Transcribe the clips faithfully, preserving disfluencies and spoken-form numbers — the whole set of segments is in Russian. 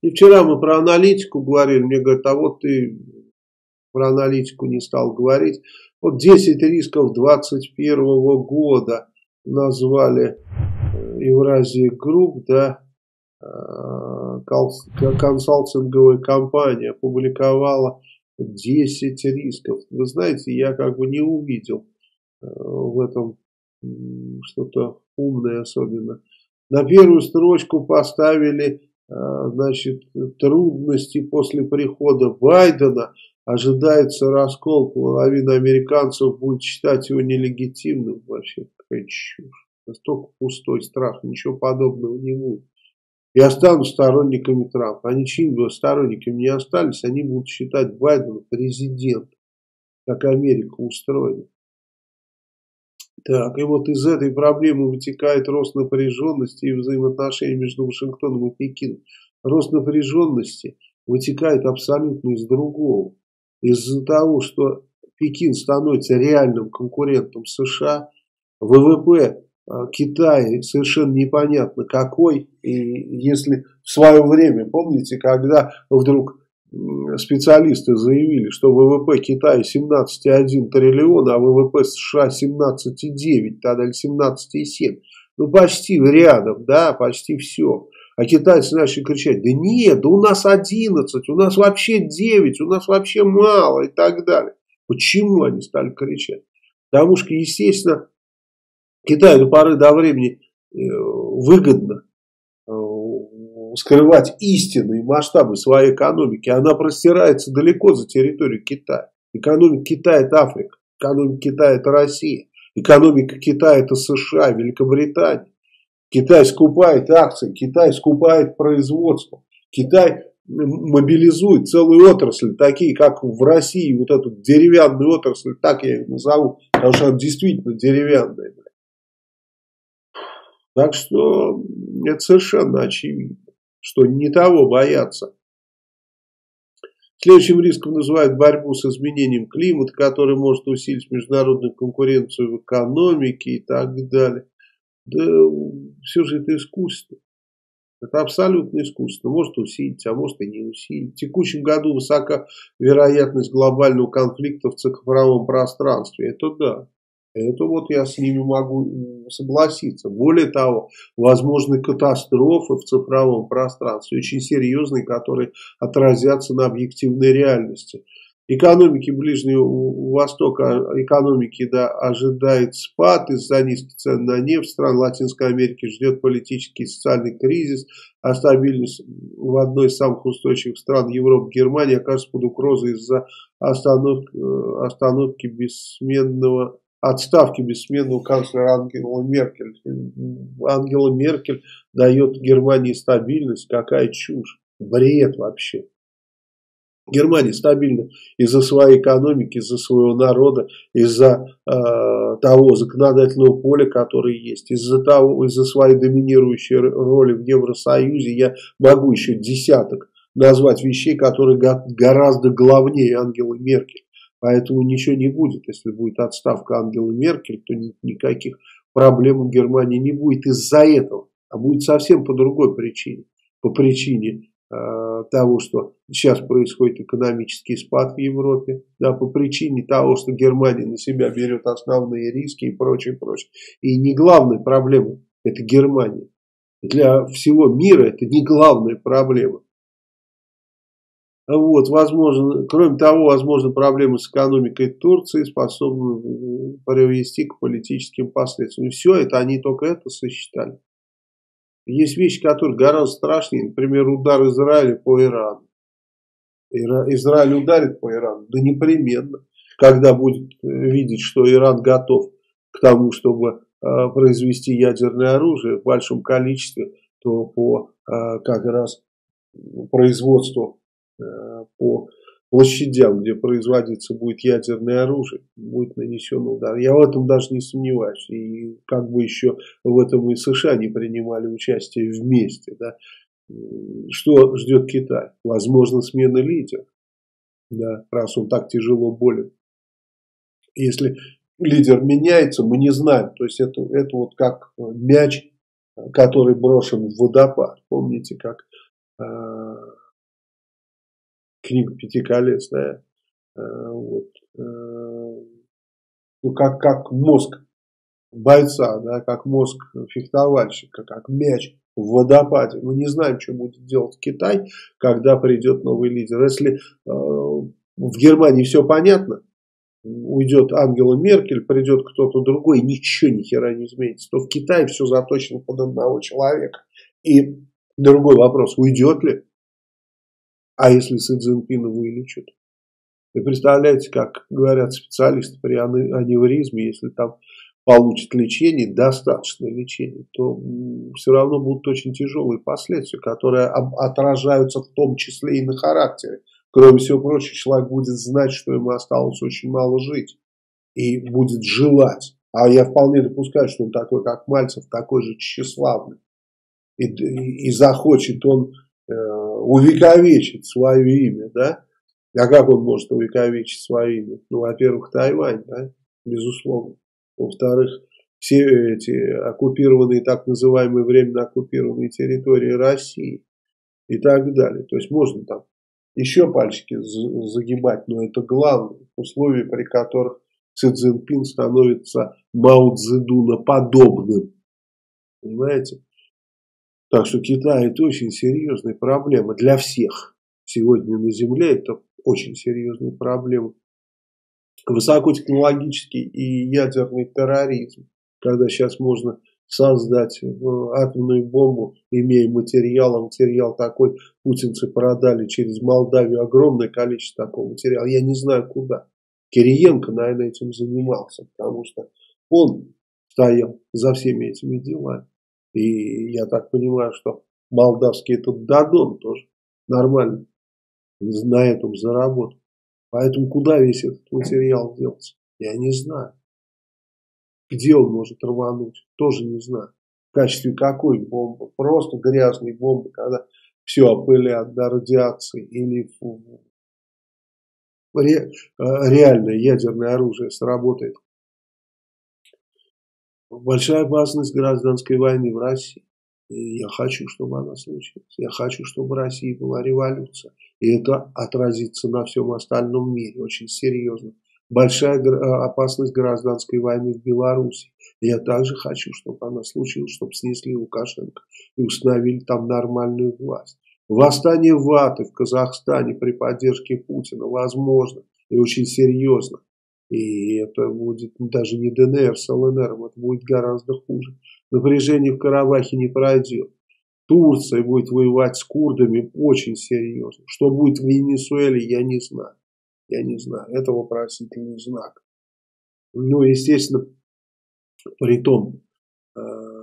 И вчера мы про аналитику говорили, мне говорят, а вот ты про аналитику не стал говорить. Вот десять рисков двадцать первого года назвали Евразия Групп, да, консалтинговая компания опубликовала десять рисков. Вы знаете, я как бы не увидел в этом что-то умное особенно. На первую строчку поставили, значит, трудности после прихода Байдена. Ожидается раскол, половина американцев будет считать его нелегитимным. Вообще какая чушь. Настолько пустой страх, ничего подобного не будет. И останутся сторонниками Трампа. Они чьими бы сторонниками не остались, они будут считать Байдена президентом. Как Америка устроена. Так, и вот из этой проблемы вытекает рост напряженности и взаимоотношений между Вашингтоном и Пекином. Рост напряженности вытекает абсолютно из другого. Из-за того, что Пекин становится реальным конкурентом США, ВВП Китая совершенно непонятно какой. И если в свое время, помните, когда вдруг специалисты заявили, что ВВП Китая семнадцать целых один триллиона, а ВВП США семнадцать целых девять, тогда или семнадцать целых семь. Ну почти рядом, да, почти все. А китайцы начали кричать, да нет, да у нас одиннадцать, у нас вообще девять, у нас вообще мало и так далее. Почему они стали кричать? Потому что, естественно, Китаю до поры до времени выгодно скрывать истинные масштабы своей экономики. Она простирается далеко за территорию Китая. Экономика Китая – это Африка, экономика Китая – это Россия, экономика Китая – это США, Великобритания. Китай скупает акции, Китай скупает производство, Китай мобилизует целые отрасли, такие как в России, вот эту деревянную отрасль, так я ее назову, потому что она действительно деревянная. Так что это совершенно очевидно, что не того боятся. Следующим риском называют борьбу с изменением климата, который может усилить международную конкуренцию в экономике и так далее. Да все же это искусство. Это абсолютно искусство. Может усилить, а может и не усилить. В текущем году высока вероятность глобального конфликта в цифровом пространстве. Это да. Это вот я с ними могу согласиться. Более того, возможны катастрофы в цифровом пространстве, очень серьезные, которые отразятся на объективной реальности. Экономики Ближнего Востока, экономики, да, ожидает спад из-за низких цен на нефть. Стран Латинской Америки ждет политический и социальный кризис, а стабильность в одной из самых устойчивых стран Европы, Германии, окажется под угрозой из-за остановки, остановки бессменного отставки бессменного канцлера Ангелы Меркель. Ангела Меркель дает Германии стабильность. Какая чушь. Бред вообще. Германия стабильна из-за своей экономики, из-за своего народа, из-за э, того законодательного поля, которое есть, из-за того, из-за своей доминирующей роли в Евросоюзе. Я могу еще десяток назвать вещей, которые гораздо главнее Ангелы Меркель. Поэтому ничего не будет. Если будет отставка Ангелы Меркель, то никаких проблем у Германии не будет из-за этого. А будет совсем по другой причине. По причине э, того, что сейчас происходит экономический спад в Европе. Да, по причине того, что Германия на себя берет основные риски и прочее, прочее. И не главная проблема – это Германия. Для всего мира это не главная проблема. Вот, возможно, кроме того, возможно, проблемы с экономикой Турции способны привести к политическим последствиям. И все это, они только это сосчитали. Есть вещи, которые гораздо страшнее. Например, удар Израиля по Ирану. Ира... Израиль ударит по Ирану? Да непременно. Когда будет видеть, что Иран готов к тому, чтобы э, произвести ядерное оружие в большом количестве, то по э, как раз производству по площадям, где производиться будет ядерное оружие, будет нанесен удар. Я в этом даже не сомневаюсь. И как бы еще в этом и США не принимали участие вместе. Да? Что ждет Китай? Возможно, смена лидера. Да, раз он так тяжело болен. Если лидер меняется, мы не знаем. То есть это, это вот как мяч, который брошен в водопад. Помните, как книга «Пяти колец», да, вот, ну, как, как мозг бойца, да, как мозг фехтовальщика, как мяч в водопаде. Мы не знаем, что будет делать Китай, когда придет новый лидер. Если э, в Германии все понятно, уйдет Ангела Меркель, придет кто-то другой, ничего ни хера не изменится, то в Китае все заточено под одного человека. И другой вопрос, уйдет ли? А если Си Цзиньпина вылечат? Вы представляете, как говорят специалисты при аневризме, если там получит лечение, достаточное лечение, то все равно будут очень тяжелые последствия, которые отражаются в том числе и на характере. Кроме всего прочего, человек будет знать, что ему осталось очень мало жить. И будет желать. А я вполне допускаю, что он такой, как Мальцев, такой же тщеславный. И, и, и захочет он э, увековечить свое имя, да? А как он может увековечить свое имя? Ну, во-первых, Тайвань, да, безусловно. Во-вторых, все эти оккупированные, так называемые временно оккупированные территории России и так далее. То есть можно там еще пальчики загибать, но это главное условие, при которых Си Цзиньпин становится Мао Цзэдуна подобным. Понимаете? Так что Китай — это очень серьезная проблема для всех. Сегодня на Земле это очень серьезная проблема. Высокотехнологический и ядерный терроризм, когда сейчас можно создать атомную бомбу, имея материал, а материал такой путинцы продали через Молдавию огромное количество такого материала. Я не знаю куда. Кириенко, наверное, этим занимался, потому что он стоял за всеми этими делами. И я так понимаю, что молдавский этот Дадон тоже нормально на этом заработал. Поэтому куда весь этот материал делся, я не знаю. Где он может рвануть, тоже не знаю. В качестве какой бомбы? Просто грязной бомбы, когда все опылят до радиации. Или ре, реальное ядерное оружие сработает. Большая опасность гражданской войны в России. И я хочу, чтобы она случилась. Я хочу, чтобы в России была революция. И это отразится на всем остальном мире очень серьезно. Большая опасность гражданской войны в Беларуси. И я также хочу, чтобы она случилась, чтобы снесли Лукашенко и установили там нормальную власть. Восстание Ваты в Казахстане при поддержке Путина возможно и очень серьезно. И это будет даже не ДНР с ЛНР, это будет гораздо хуже. Напряжение в Карабахе не пройдет. Турция будет воевать с курдами очень серьезно. Что будет в Венесуэле, я не знаю. Я не знаю. Это вопросительный знак. Ну, естественно, при том, э,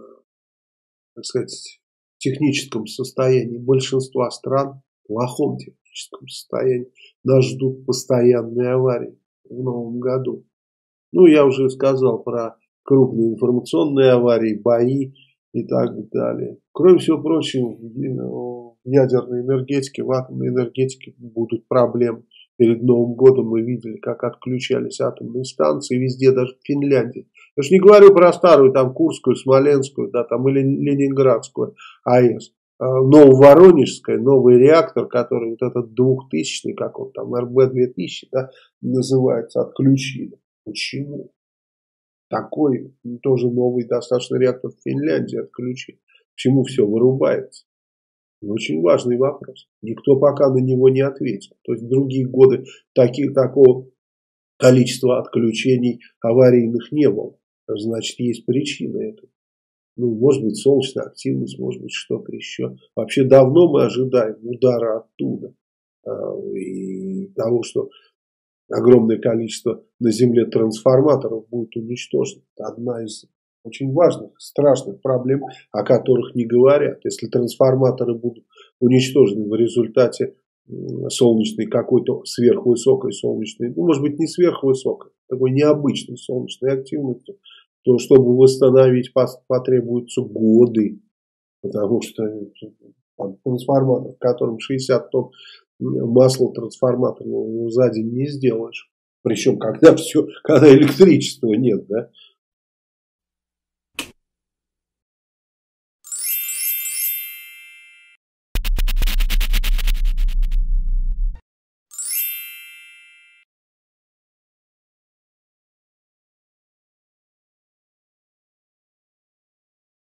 так сказать, техническом состоянии большинства стран, в плохом техническом состоянии, нас ждут постоянные аварии в новом году. Ну, я уже сказал про крупные информационные аварии, бои и так далее. Кроме всего прочего, в ядерной энергетике, в атомной энергетике будут проблемы. Перед Новым годом мы видели, как отключались атомные станции везде, даже в Финляндии. Я же не говорю про старую, там, Курскую, Смоленскую, да, там, или Ленинградскую АЭС. Нововоронежская, новый реактор, который вот этот двухтысячный, как он там, эр бэ две тысячи, да, называется, отключили. Почему? Такой тоже новый достаточно реактор в Финляндии отключили. Почему все вырубается? Очень важный вопрос. Никто пока на него не ответил. То есть в другие годы таких, такого количества отключений аварийных не было. Значит, есть причина этого. Ну, может быть, солнечная активность, может быть, что-то еще. Вообще давно мы ожидаем удара оттуда. И того, что огромное количество на Земле трансформаторов будет уничтожено. Это одна из очень важных, страшных проблем, о которых не говорят. Если трансформаторы будут уничтожены в результате солнечной какой-то сверхвысокой солнечной, ну, может быть, не сверхвысокой, такой необычной солнечной активности, то чтобы восстановить потребуются годы. Потому что там, трансформатор, в котором шестьдесят тонн масла трансформаторного за день не сделаешь. Причем, когда все, когда электричества нет, да.